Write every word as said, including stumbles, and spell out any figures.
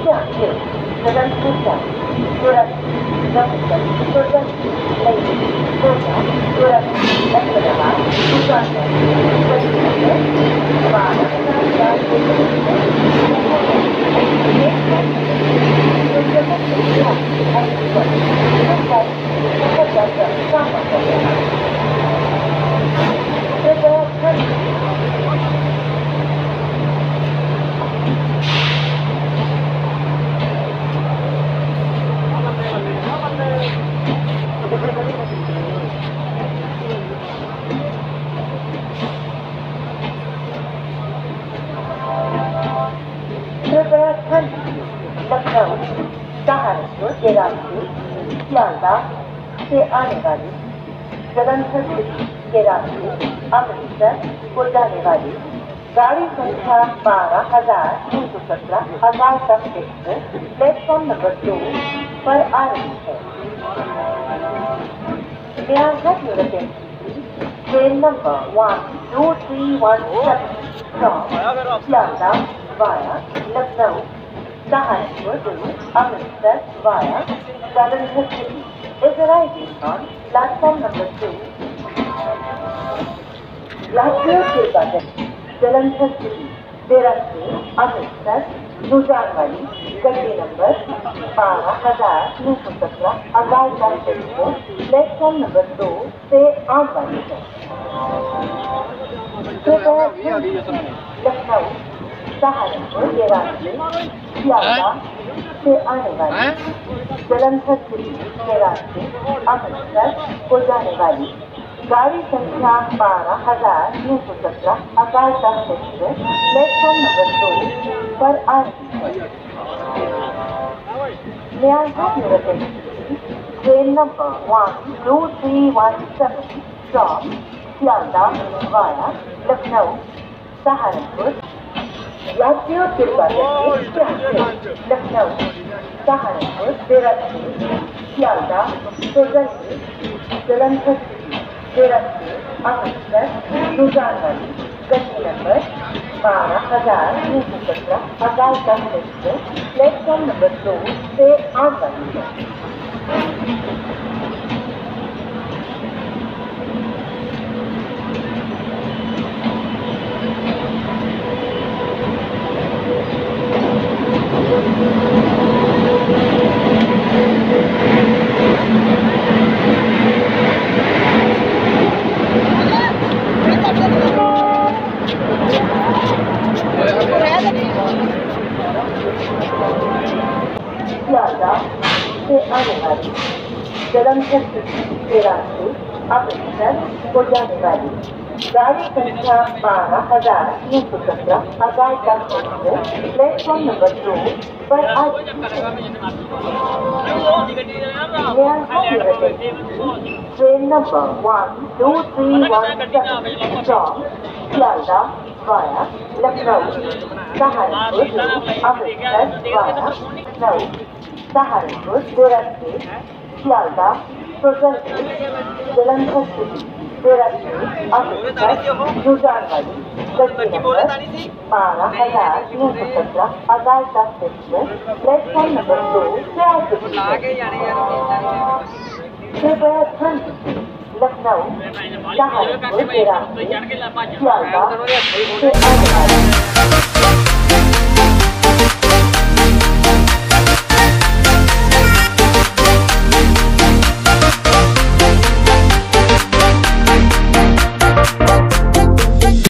Two, seven percent. Surat, Jambatan, Surat, Lady, Kota, Surat, Ahmedabad, Bukantan, Kalimantan, Maharashtra, Lucknow, Saharanpur के रास्ते सियालदाह से आने वाली, जलंधर के रास्ते अमृतसर को जाने वाली गाड़ी संख्या बारह हजार तीन सौ सत्रह हजार तक एक्सप्रेस प्लेटफॉर्म नंबर दो पर आ रही है। Train number one two three one seven from Sealdah via Lucknow, Saharanpur to Amritsar via Jalandhar City is arriving on platform number two. यात्रियों के बाद जालंधर सिटी बेरासी अमृतसर गुजरात वाली गड्डी नंबर बारह हजार नौ सौ सत्रह अगारता एक्सप्रेस प्लेटफॉर्म नंबर दो से आने वाली है। लखनऊ, सहारनपुर के रास्ते सियालदाह से आने वाली, जालंधर सिटी के रास्ते अमृतसर को जाने वाली गाड़ी संख्या बारह हजार नौ सौ सत्रह अगारता एक्सप्रेस प्लेटफॉर्म नंबर दो पर आ रही है। Train number one two three one seven from Sealdah via Lucknow, Saharanpur. यात्रियों के लखनऊ, सहारनपुर, बेरासी, सियालदाह, सोलंकी, जालंधर सिटी, बेरासी, अमृतसर, गुजरात वाली गड्डी नंबर बारह हजार नौ सौ सत्रह अगारता एक्सप्रेस प्लेटफॉर्म नंबर दो से आने वाली है। सियालदाह से आने वाली, जालंधर सिटी के रास्ते अमृतसर को जाने वाली गाड़ी संख्या बारह हजार नौ सौ सत्रह अगारता एक्सप्रेस प्लेटफॉर्म नंबर दो पर आ train number one two three one seven from Sealdah via Lucknow, Saharanpur to Amritsar via Lucknow, Saharanpur, बेरासी, सियालदाह, सोलंकी, जालंधर सिटी, बेरासी, अमृतसर, गुजरात वाली गड्डी नंबर बारह हजार नौ सौ सत्रह अगारता एक्सप्रेस प्लेटफॉर्म नंबर दो से आ चुकी है। कृपया ध्यान दीजिए, लखनऊ, सहारनपुर के रास्ते सियालदाह से आने वाली